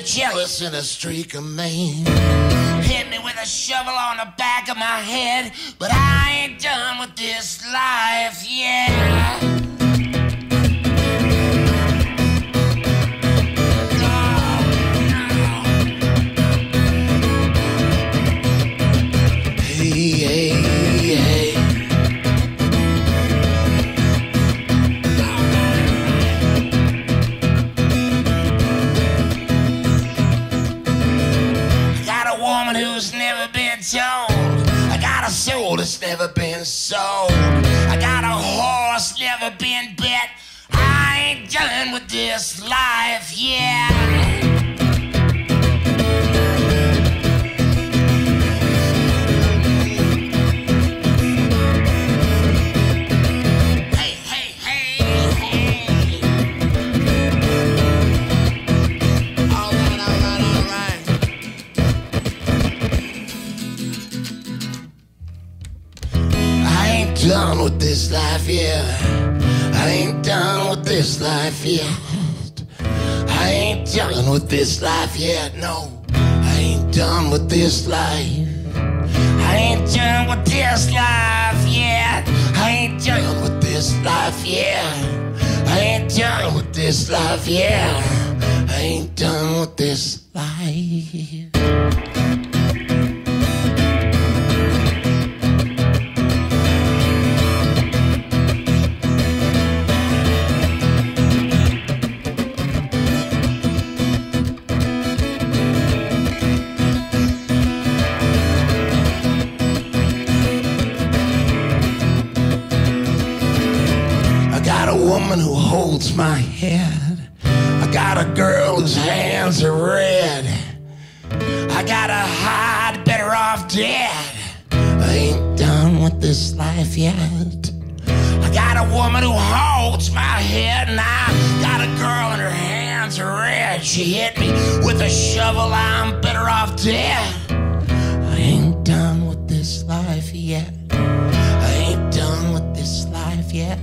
jealous and a streak of mean. Hit me with a shovel on the back of my head, but I ain't done with this life, yeah. Who's never been told. I got a soul that's never been sold. I got a horse never been bet. I ain't done with this life, yeah. Done with this life, yeah. I ain't done with this life yet. I ain't done with this life yet, no. I ain't done with this life. I ain't done with this life yet. I ain't done with this life yet. I ain't done with this life yet. I ain't done with this life. Woman who holds my head. I got a girl whose hands are red. I got a hide, better off dead. I ain't done with this life yet. I got a woman who holds my head, and I got a girl and her hands are red. She hit me with a shovel, I'm better off dead. I ain't done with this life yet. I ain't done with this life yet.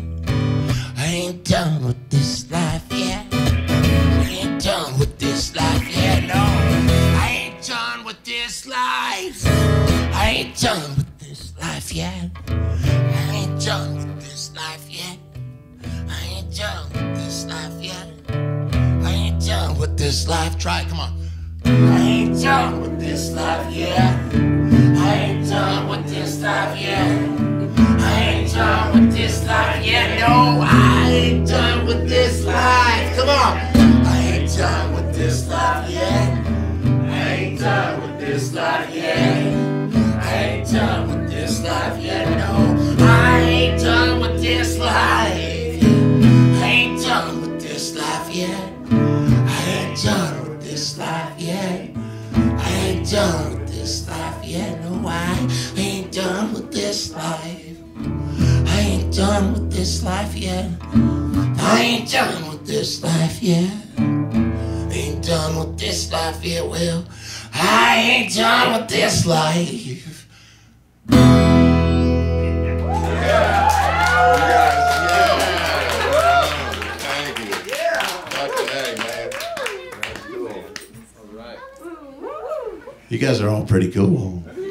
I ain't done with this life yet. I ain't done with this life yet, no. I ain't done with this life. I ain't done with this life yet. I ain't done with this life yet. I ain't done with this life yet. I ain't done with this life. Try it, come on. I ain't done with this life yet. I ain't done with this life yet. I ain't done with this life yet, no, I ain't done with this life. Come on. I ain't done with this life yet. I ain't done with this life yet. I ain't done with this life yet, no, I ain't done with this life. I ain't done with this life yet. I ain't done with this life yet. I ain't done with this life yet, no, I ain't done with this life. I ain't done with this life yet. I ain't done with this life yet. Ain't done with this life yet. Well, I ain't done with this life. Yeah. Thank you. Hey, man. That's cool. All right. You guys are all pretty cool.